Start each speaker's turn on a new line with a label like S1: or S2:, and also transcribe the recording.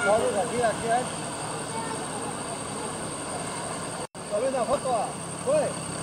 S1: 考虑个几啊天？这边的好多啊，喂。